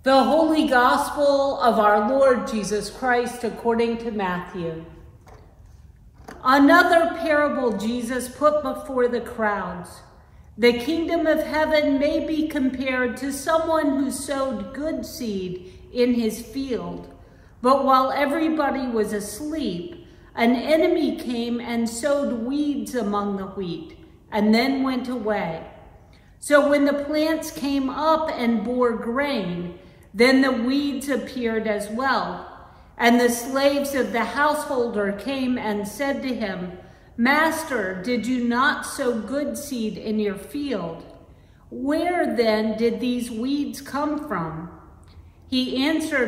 The Holy Gospel of our Lord Jesus Christ according to Matthew. Another parable Jesus put before the crowds. The kingdom of heaven may be compared to someone who sowed good seed in his field. But while everybody was asleep, an enemy came and sowed weeds among the wheat, and then went away. So when the plants came up and bore grain, then the weeds appeared as well. And the slaves of the householder came and said to him, "Master, did you not sow good seed in your field? Where then did these weeds come from?" He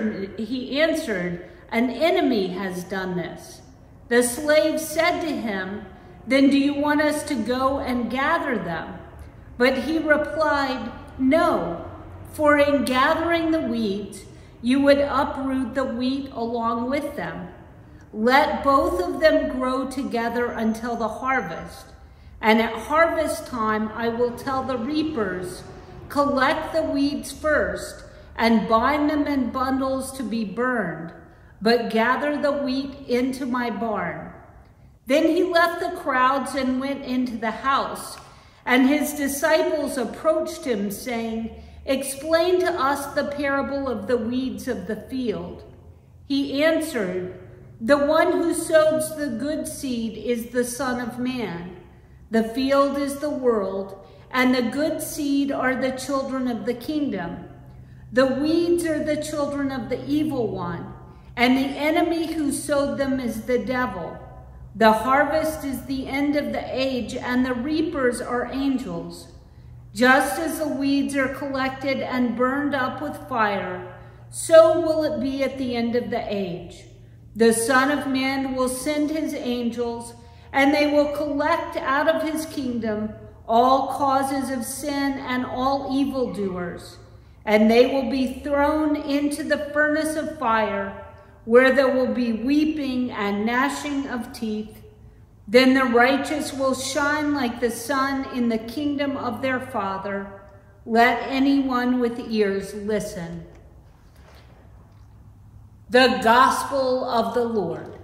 answered, "An enemy has done this." The slaves said to him, "Then do you want us to go and gather them?" But he replied, "No. For in gathering the weeds, you would uproot the wheat along with them. Let both of them grow together until the harvest. And at harvest time, I will tell the reapers, collect the weeds first and bind them in bundles to be burned, but gather the wheat into my barn." Then he left the crowds and went into the house, and his disciples approached him, saying, "Explain to us the parable of the weeds of the field." He answered, "The one who sows the good seed is the Son of Man. The field is the world, and the good seed are the children of the kingdom. The weeds are the children of the evil one, and the enemy who sowed them is the devil. The harvest is the end of the age, and the reapers are angels. Just as the weeds are collected and burned up with fire, so will it be at the end of the age. The Son of Man will send his angels, and they will collect out of his kingdom all causes of sin and all evildoers, and they will be thrown into the furnace of fire, where there will be weeping and gnashing of teeth. Then the righteous will shine like the sun in the kingdom of their Father. Let anyone with ears listen." The Gospel of the Lord.